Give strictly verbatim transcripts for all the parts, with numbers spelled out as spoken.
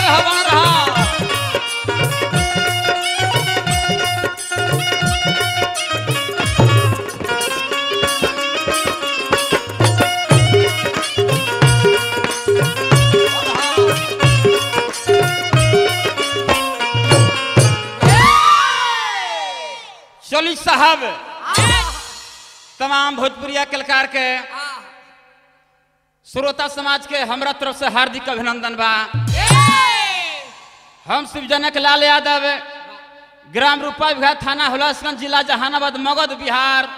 हवा रहा चली साहब तमाम भोजपुरिया कलाकार के श्रोता समाज के हमरा तरफ से हार्दिक अभिनंदन बा। हम शिवजनक लाल यादव ग्राम रूपा विभाग थाना हुलासगंज जिला जहानाबाद मगध बिहार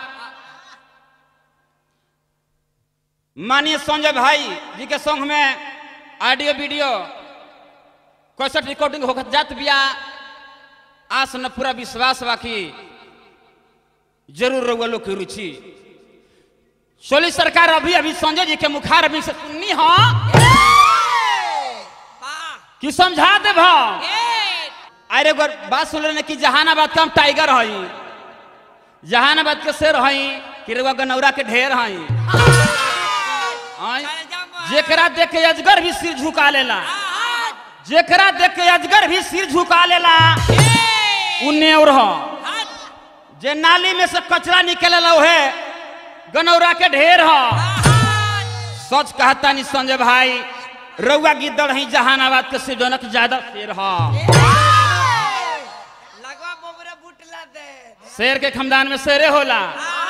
माननीय संजय भाई जी के संग में ऑडियो वीडियो कैसेट रिकॉर्डिंग होकर जात बिया। आस न पूरा विश्वास बाकी जरूर रहुआ लोग की रुचि सोली सरकार अभी अभी संजय जी के मुखार अभी से सुननी हो कि समझा दे भा अरे बात सुन रहे कि जहानाबाद का हम टाइगर हई जहानाबाद के शेर हई कि रहुआ गनौरा के ढेर हई जेकरा देख के अजगर भी सिर झुका लेला जेकरा देख के अजगर भी सिर झुका लेला उन्ने और जे नाली में से कचरा निकले है गनौरा के ढेर हो। सच कहता नहीं संजय भाई रउआ गिद्दड़ ही जहानाबाद के शिवजनक ज्यादा शेर हो। शेर के खानदान में शेरे होला।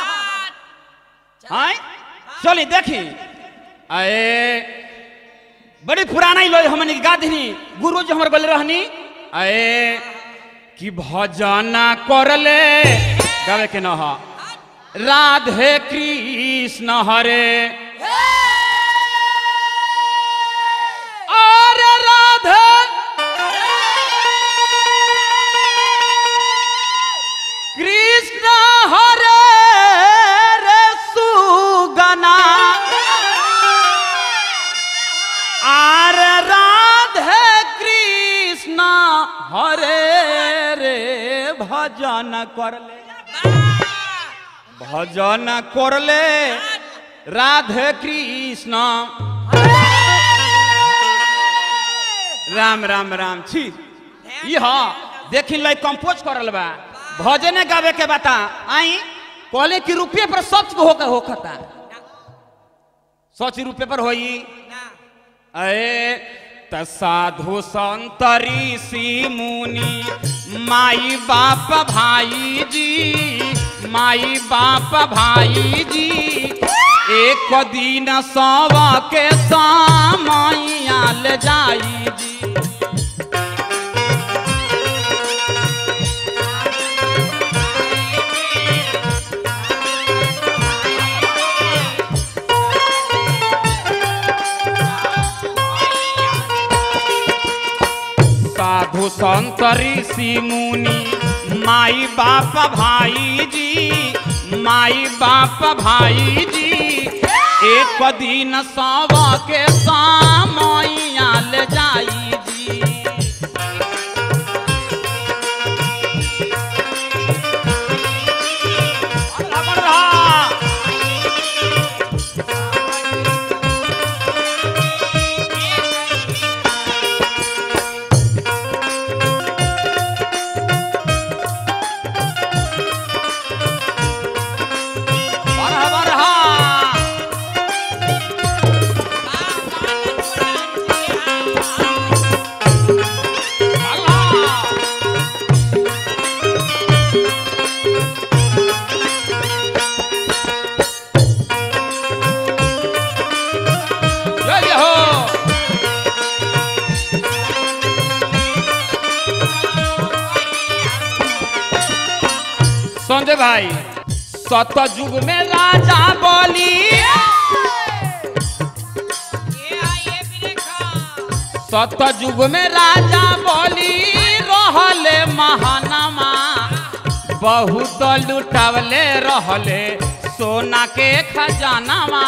चली देखी अये बड़ी पुराना ही लोग हमने गा दी गुरु जी हमारे बोले रहनी अये कि भजन कर ले गावे के न राधे कृष्ण हरे अरे राधे कृष्ण हरे रे सुगना अरे राधे कृष्ण हरे रे भजन कर ले भजन कर ले राधे कृष्ण राम राम राम छी यह देखी लै कंपोज करल बा भजन गावे के बता आई कहले कि रुपये पर सच को होकर होखता सच रुपये पर होई अरे त साधु संत ऋषि मुनि माई बाप भाई जी माई बाप भाई जी एक दिन सब के सामैया ले जाई जी साधु संत ऋषि मुनि माई बाप भाई जी माई बाप भाई जी एक दिन सब के सामैया ले जाई जी संजय भाई सतयुग में राजा बोली सतयुग में राजा बोली रहले महानमा बहुत लुटावले रहले सोना के खजानामा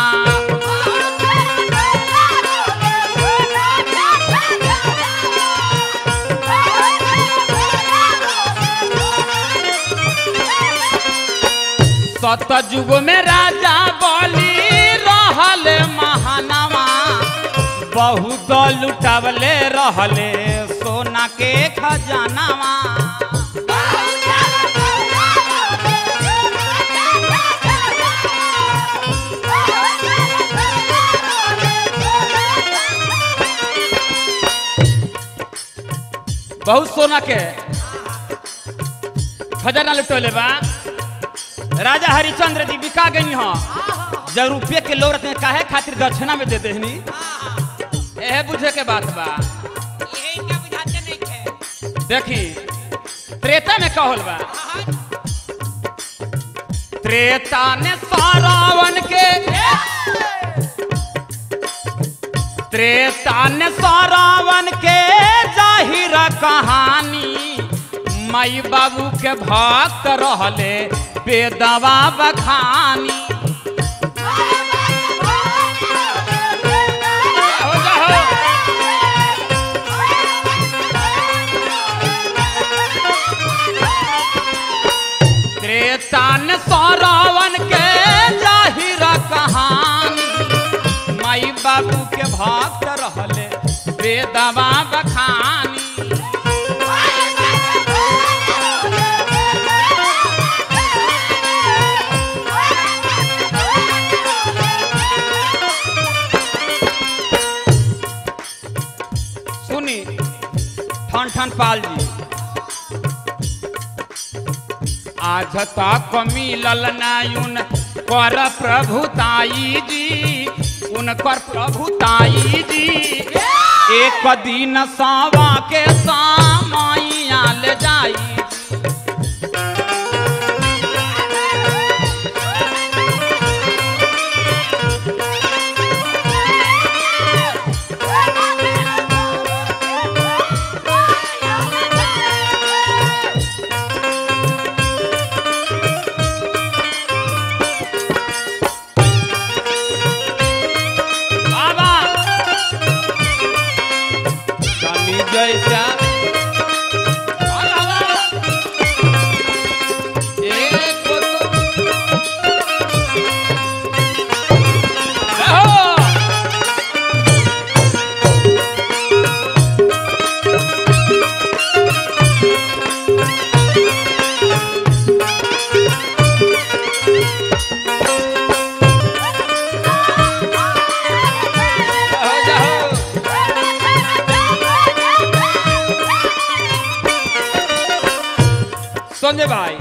सतयुग में राजा बोली रहल महानवा बहुत सौ लुटावले रहले सोना के खजानावा। बहुत सोना के खजाना लुटोले बा। राजा हरिश्चंद्र जी बिका गई हो जब रुपये के लोरत में काहे खातिर दक्षिणा में दे देनी। यह बुझे के बात बा। देखी त्रेता में कहल बा। त्रेता ने सारावन के त्रेता ने सारावन के जाहिर कहानी माई बाबू के भक्त रहले बेदवा बखानी। त्रेता ने सारावन के जाहिर कहानी माई बाबू के भक्त रहले बेदवा बखानी। सुनी ठन ठन पाल जी आज तक मिलल नायुन कर प्रभुताई जी उनकर प्रभुताई जी एक दिन सावा के सामैया ले जाई। संजय भाई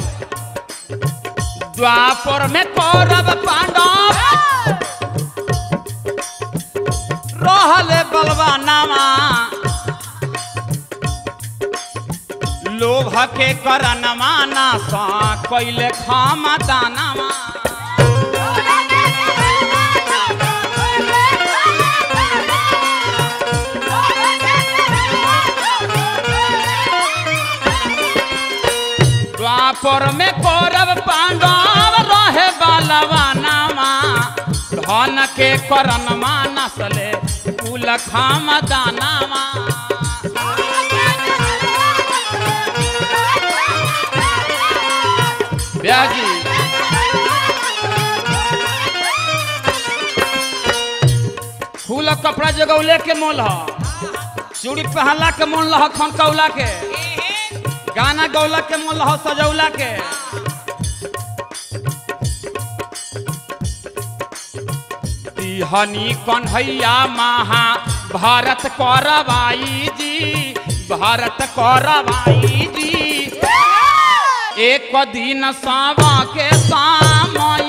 द्वापर में कौरव पांडव रहले बलवानामा लोभ के करनमा नासा कैले खामा दानामा। द्वापर में कौरव पांडव रहे बलवानामा धन के करनमा नसले कुल खामा दानामा। ब्याजी फूल कपड़ा जगौले के मोल ह चूड़ी पहनला के मोल ह खनकौला के गाना गौला के मोल ह सजौला के। तिहनी कन्हैया महा भारत करवाई जी भारत करवाई जी एक दिन सावा के सामैया